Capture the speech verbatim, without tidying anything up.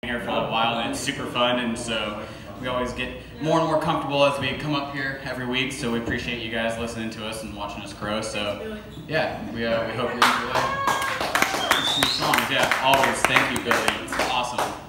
here for a while, and it's super fun, and so we always get more and more comfortable as we come up here every week. So we appreciate you guys listening to us and watching us grow. So yeah, we uh, we hope you enjoy these songs. Yeah, always. Thank you, Billy. It's awesome.